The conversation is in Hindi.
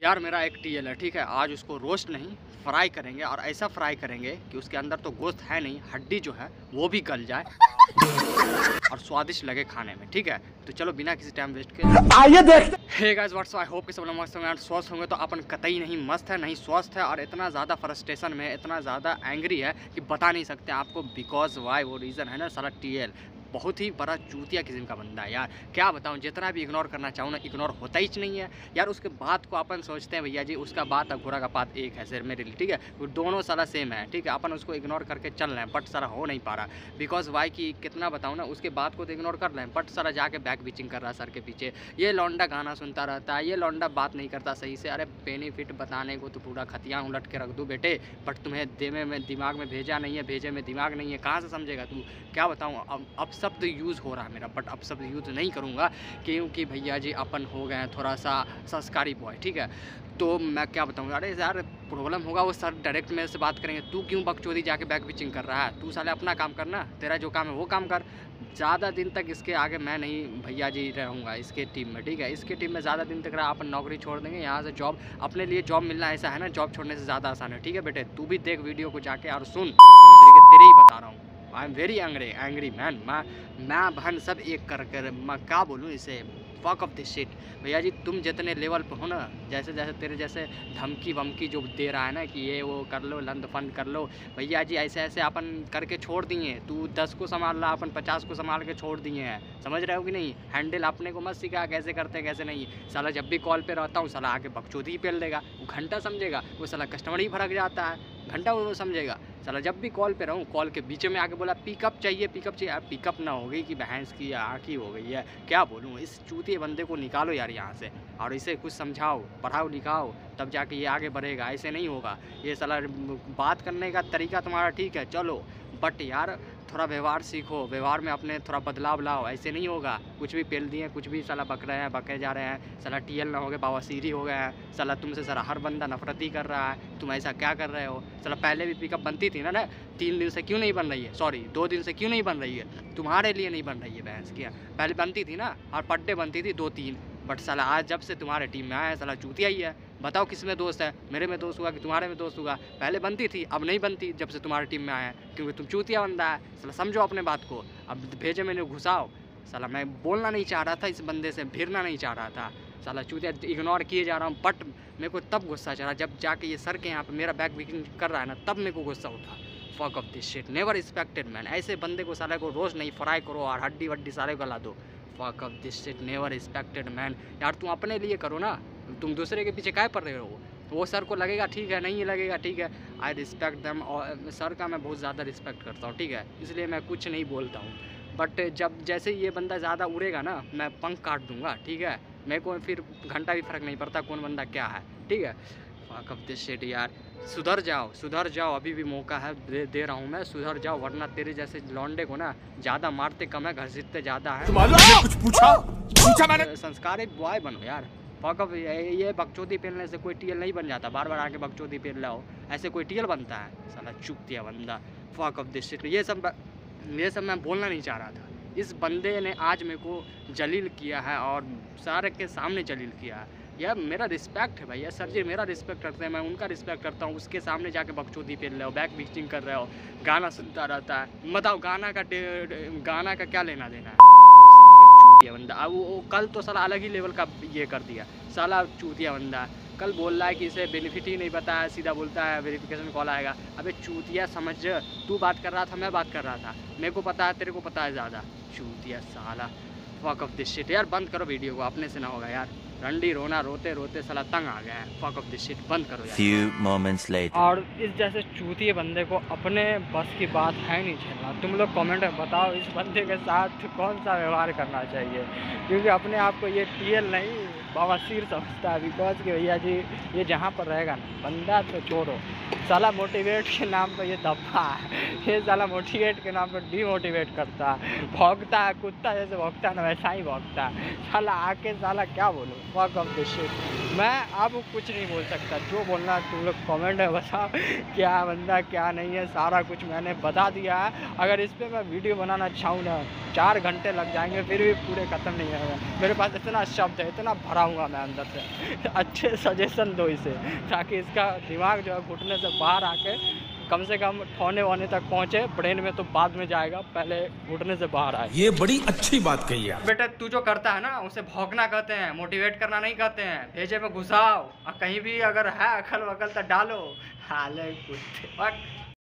यार मेरा एक टीएल है, ठीक है। आज उसको रोस्ट नहीं फ्राई करेंगे, और ऐसा फ्राई करेंगे कि उसके अंदर तो गोश्त है नहीं, हड्डी जो है वो भी गल जाए और स्वादिष्ट लगे खाने में, ठीक है। तो चलो बिना किसी टाइम वेस्ट के आइए देखते। Hey guys what's I hope कि सब लोग मस्त होंगे और स्वस्थ होंगे। तो अपन कतई नहीं मस्त है, नहीं स्वस्थ है, और इतना ज़्यादा फ्रस्ट्रेशन में, इतना ज़्यादा एंग्री है कि बता नहीं सकते आपको। बिकॉज वाई, वो रीज़न है ना सारा टीएल बहुत ही बड़ा चूतिया किस्म का बंदा है यार। क्या बताऊं, जितना भी इग्नोर करना चाहूँ ना, इग्नोर होता ही नहीं है यार। उसके बात को अपन सोचते हैं भैया जी, उसका बात और घोड़ा का बात एक है सर मेरे लिए, ठीक है। वो दोनों साला सेम है, ठीक है। अपन उसको इग्नोर करके चल रहे हैं, बट सारा हो नहीं पा रहा। बिकॉज वाई की कितना बताऊँ ना, उसके बात को तो इग्नोर कर रहे हैं, बट सारा जाके बैक बिचिंग कर रहा है सर के पीछे। ये लौंडा गाना सुनता रहता है, ये लौंडा बात नहीं करता सही से। अरे बेनिफिट बताने को तो पूरा खतियाँ उलट के रख दूँ बेटे, बट तुम्हें देवे में दिमाग में भेजा नहीं है, भेजे में दिमाग नहीं है, कहाँ से समझेगा तू। क्या बताऊँ, अब शब्द यूज़ हो रहा है मेरा, बट अब शब्द यूज़ नहीं करूँगा क्योंकि भैया जी अपन हो गए हैं थोड़ा सा संस्कारी बॉय, ठीक है। तो मैं क्या बताऊँ, अरे यार प्रॉब्लम होगा वो सर डायरेक्ट मेरे से बात करेंगे। तू क्यों बकचोदी जाके बैक पिचिंग कर रहा है? तू साले अपना काम करना, तेरा जो काम है वो काम कर। ज़्यादा दिन तक इसके आगे मैं नहीं भैया जी रहूँगा इसके टीम में, ठीक है। इसके टीम में ज़्यादा दिन तक रहा, अपन नौकरी छोड़ देंगे यहाँ से। जॉब अपने लिए जॉब मिलना ऐसा है ना, जॉब छोड़ने से ज़्यादा आसान है, ठीक है बेटे। तू भी देख वीडियो को जाके और सुन, दूसरे के तेरे ही बता रहा हूँ। I am very angry man. मैं बहन सब एक कर मैं क्या बोलूँ इसे, फक ऑफ दिस शिट। भैया जी तुम जितने लेवल पे हो ना, जैसे जैसे तेरे जैसे धमकी वमकी जो दे रहा है ना कि ये वो कर लो, लंद फंद कर लो, भैया जी ऐसे ऐसे अपन करके छोड़ दिए। तू 10 को संभाल रहा, अपन 50 को संभाल के छोड़ दिए हैं, समझ रहे हो कि नहीं। हैंडल अपने को मत सिखा कैसे करते हैं कैसे नहीं। साला जब भी कॉल पे रहता हूँ साला आके बकचोदी ही पेल देगा, वो घंटा समझेगा, वो साला कस्टमर ही भड़क जाता है, घंटा वो समझेगा। साला जब भी कॉल पे रहूँ, कॉल के बीच में आके बोला पिकअप चाहिए, पिकअप चाहिए। यार पिकअप ना हो गई कि भैंस की आँखी हो गई है, क्या बोलूँ। इस चूतिए बंदे को निकालो यार यहाँ से, और इसे कुछ समझाओ, पढ़ाओ लिखाओ, तब जाके ये आगे बढ़ेगा। ऐसे नहीं होगा। ये साला बात करने का तरीका तुम्हारा ठीक है चलो, बट यार थोड़ा व्यवहार सीखो, व्यवहार में अपने थोड़ा बदलाव लाओ। ऐसे नहीं होगा, कुछ भी पेल दिए, कुछ भी साला बक रहे हैं, बके जा रहे हैं। साला टीएल ना हो गए, बावासीरी हो गए हैं। साला तुमसे सारा हर बंदा नफरत ही कर रहा है, तुम ऐसा क्या कर रहे हो। साला पहले भी पिकअप बनती थी ना 3 दिन से क्यों नहीं बन रही है, सॉरी 2 दिन से क्यों नहीं बन रही है। तुम्हारे लिए नहीं बन रही है भैंस की, पहले बनती थी ना, और पर डे बनती थी 2-3। बट साला आज जब से तुम्हारे टीम में आया है साला चूतिया ही है। बताओ किस में दोस्त है, मेरे में दोस्त हुआ कि तुम्हारे में दोस्त हुआ। पहले बनती थी, अब नहीं बनती जब से तुम्हारी टीम में आया है, क्योंकि तुम चूतिया बंदा है। साला समझो अपने बात को, अब भेजे मैंने घुसाओ। साला मैं बोलना नहीं चाह रहा था इस बंदे से, भिड़ना नहीं चाह रहा था। साला चूतिया इग्नोर किए जा रहा हूँ, बट मेरे को तब गुस्सा चढ़ा जब जाके ये सर के यहाँ पे मेरा बैक बिकिंग कर रहा है ना, तब मेरे को गुस्सा उठा। Fuck off this shit, never respected man. ऐसे बंदे को साले को रोज़ नहीं फ्राई करो और हड्डी वड्डी सारे को ला दो। Fuck off this shit, never respected man. यार तुम अपने लिए करो ना, तुम दूसरे के पीछे काय पड़ रहे हो। वो सर को लगेगा ठीक है, नहीं लगेगा ठीक है। आई रिस्पेक्ट देम, और सर का मैं बहुत ज़्यादा रिस्पेक्ट करता हूँ, ठीक है। इसलिए मैं कुछ नहीं बोलता हूँ, बट जब जैसे ये बंदा ज़्यादा उड़ेगा ना, मैं पंख काट दूँगा, ठीक है। मेरे को फिर घंटा भी फ़र्क नहीं पड़ता कौन बंदा क्या है, ठीक है। फक ऑफ दिस शिट यार, सुधर जाओ, अभी भी मौका है, दे रहा हूँ मैं, सुधर जाओ, वरना तेरे जैसे लौंडे को ना ज़्यादा मारते कम है, घसीटते ज़्यादा है। कुछ पूछा मैंने। संस्कारी बॉय बनो यार। फक ऑफ, ये बकचोदी पहनने से कोई टीएल नहीं बन जाता। बार बार आके बकचोदी पहन लाओ, ऐसे कोई टीएल बनता है साला चुपतिया बंदा। फक ऑफ दिस शिट, ये सब मैं बोलना नहीं चाह रहा था। इस बंदे ने आज मेरे को जलील किया है, और सारे के सामने जलील किया है। यार मेरा रिस्पेक्ट है भैया, सर जी मेरा रिस्पेक्ट करते हैं, मैं उनका रिस्पेक्ट करता हूँ। उसके सामने जाके बकचोदी पहन रहे हो, बैक बिचिंग कर रहे हो, गाना सुनता रहता है। बताओ गाना का क्या लेना देना है। चूतिया बंदा, अब वो कल तो साला अलग ही लेवल का ये कर दिया, साला चूतिया बंदा। कल बोल रहा है कि इसे बेनिफिट ही नहीं पता है, सीधा बोलता है वेरिफिकेशन कॉल आएगा। अबे चूतिया समझ, तू बात कर रहा था, मैं बात कर रहा था, मेरे को पता है, तेरे को पता है ज़्यादा। चूतिया साला, फक ऑफ दिस शिट। यार बंद करो वीडियो को, अपने से ना होगा यार। रंडी रोना रोते रोते साला तंग आ गया है। फक ऑफ दिस शिट, बंद करो यार। Few moments later. और इस जैसे चूतिए बंदे को अपने बस की बात है नहीं झेलना। तुम लोग कमेंट में बताओ इस बंदे के साथ कौन सा व्यवहार करना चाहिए, क्योंकि अपने आप को ये टीएल नहीं बवासीर समझता है। बिकॉज कि भैया जी ये जहाँ पर रहेगा ना बंदा तो छोड़ो, साला मोटिवेट के नाम पर ये दफा है, ये साला मोटिवेट के नाम पर डीमोटिवेट करता है, भौंकता है कुत्ता जैसे भौंकता है ना वैसा ही भौंकता है साला। आके साला क्या बोलूँ, फक ऑफ द शिट। मैं अब कुछ नहीं बोल सकता, जो बोलना तुम लोग कमेंट में बताओ, क्या बंदा क्या नहीं है, सारा कुछ मैंने बता दिया है। अगर इस पर मैं वीडियो बनाना चाहूँ ना 4 घंटे लग जाएंगे, फिर भी पूरे ख़त्म नहीं होगा। मेरे पास इतना शब्द है, इतना भरा हुआ मैं अंदर से। अच्छे सजेशन दो इसे, ताकि इसका दिमाग जो है घुटने से बाहर आके कम से कम ठौने वोने तक पहुँचे। ब्रेन में तो बाद में जाएगा, पहले घुटने से बाहर आए। ये बड़ी अच्छी बात कही है बेटा, तू जो करता है ना उसे भौंकना कहते हैं, मोटिवेट करना नहीं कहते हैं। भेजे में घुसाओ और कहीं भी अगर है अकल वकल तो डालो। हाले कुत्ते।